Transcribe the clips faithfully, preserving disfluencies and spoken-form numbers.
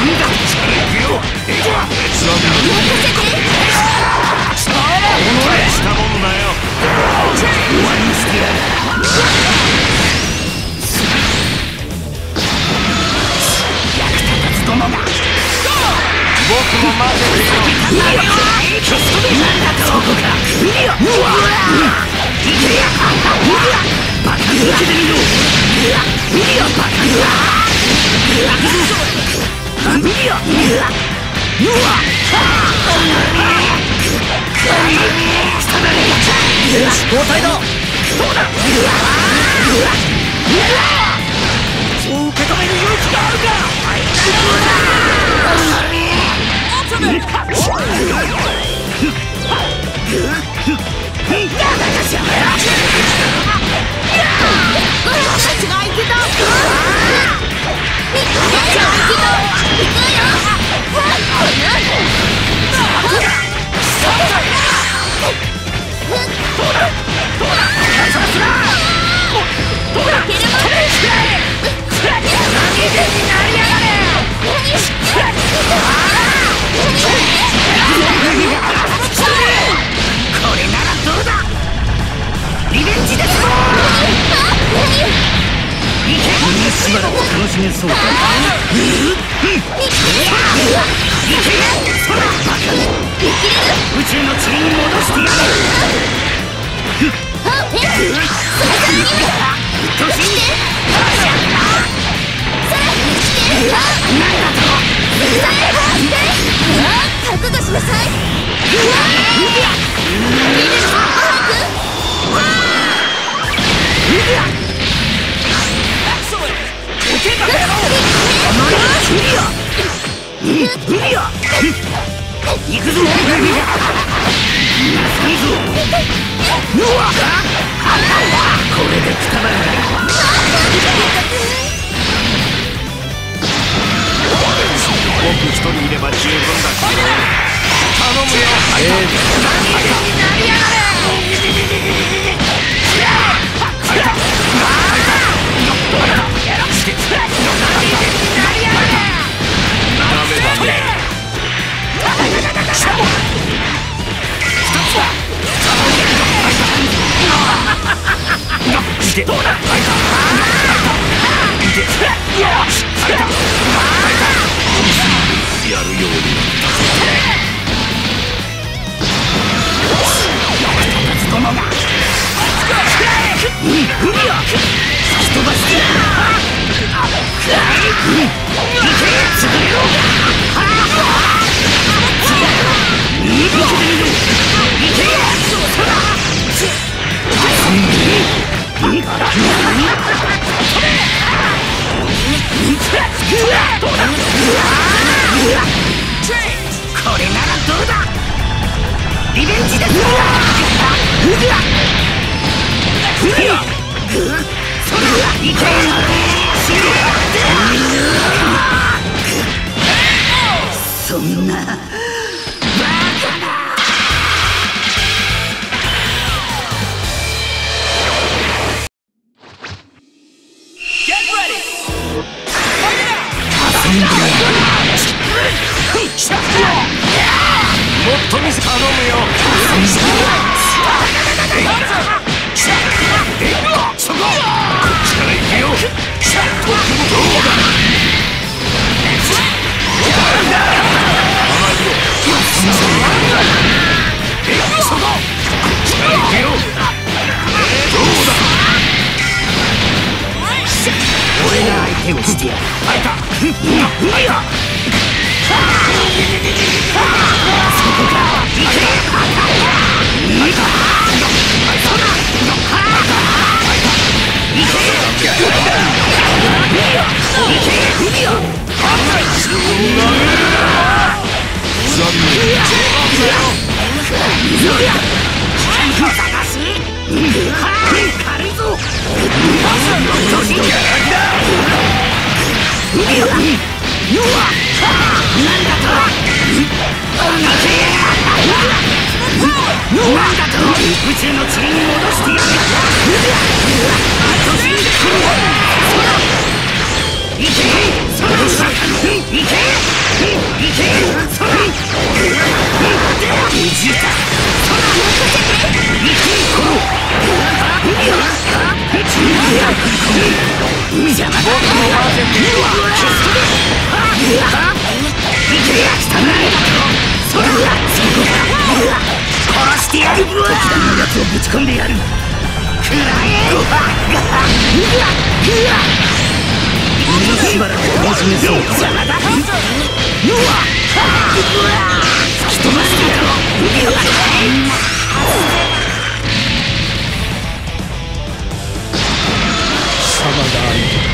交代だ。どうだ。そう受け止める勇気があるか。しばらく楽しめそうだ。宇宙の塵に戻してやる。覚悟しなさい。行くぞ。これでくたばる。僕一人いれば十分だ。頼むよ。ええ。どうだ。やるようになった。殿が海を突き飛ばして。これならどうだ。リベンジです。そんなバカな。もっと見せ頼むよ。そここっちから行くよ。俺が相手をしてやる。開いた。宇宙の塵に戻してやる。いけ。その下にいけ。 邪魔だ。僕のマーゼンティは消すとで。いけやしたな。そらそこだ。殺してやる。時々のやつをぶち込んでやる。くらえ。うわしばらく楽しめそう。邪魔だ。うわ突き飛ばしてやろう。貴様が相手。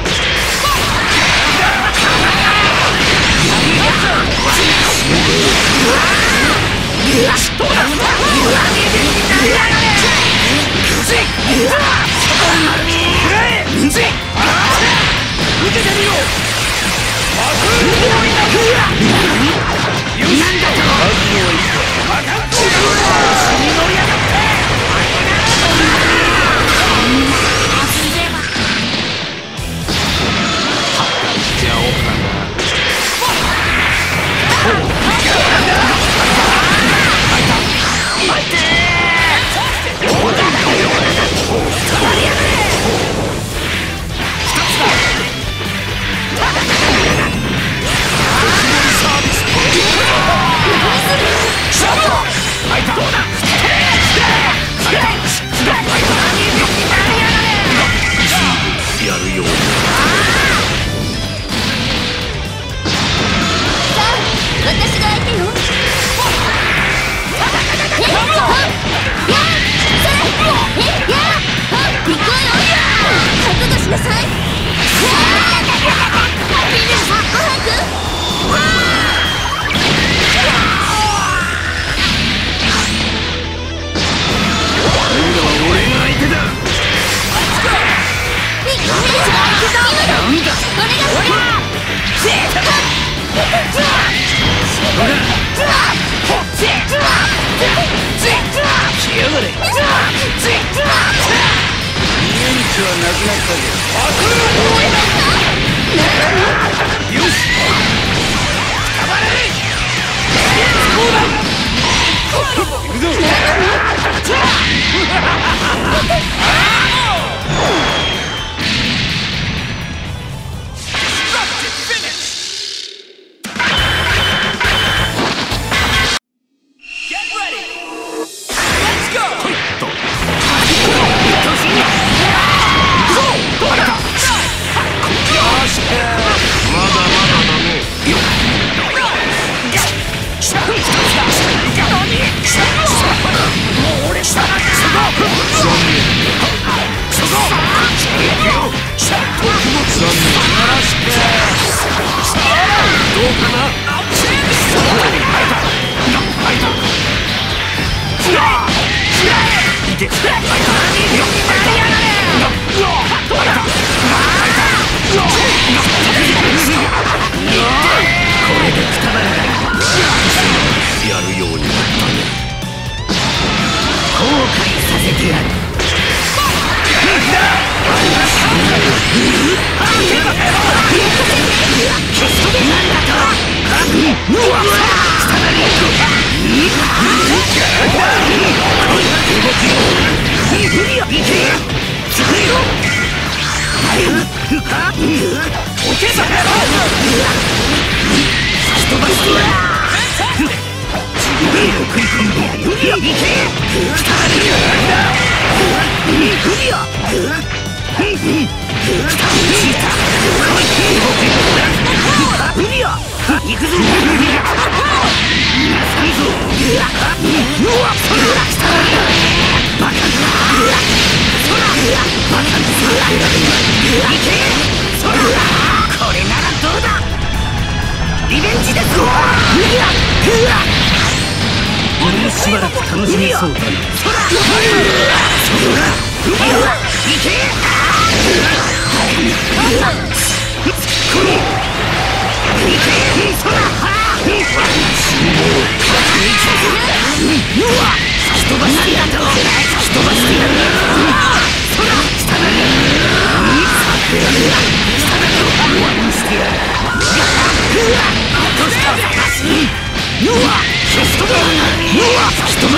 しばらく楽しみそうだな。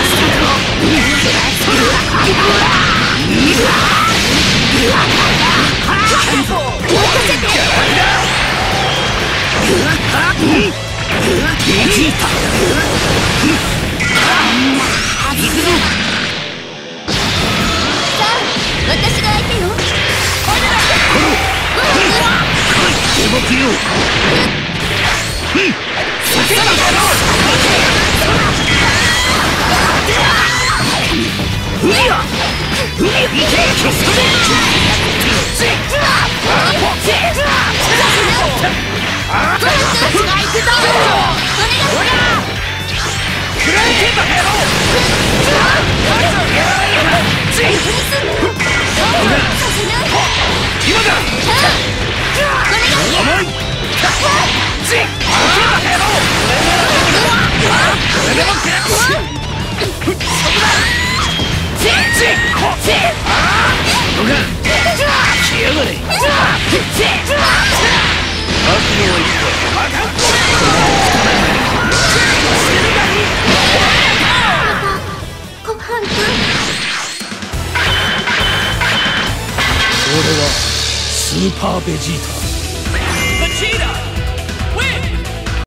うわジータ行くぞ。 さあ私が相手よ。 動きよ。うやうやいけ消すとね。俺はスーパーベジータ。